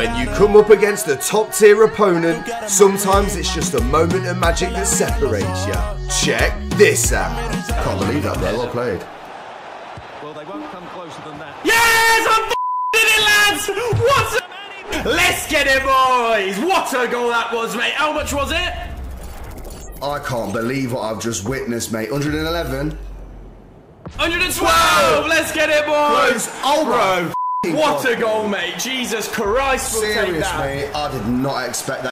When you come up against a top tier opponent, sometimes it's just a moment of magic that separates you. Check this out. Can't believe that, bro. Well played. Well, they won't come closer than that. Yes! I'm it, lads! What a... Let's get it, boys! What a goal that was, mate. How much was it? I can't believe what I've just witnessed, mate. 111. 112! Let's get it, boys! Close. Oh, bro. What a goal, mate. Jesus Christ, we'll take Serious, that. mate. I did not expect that.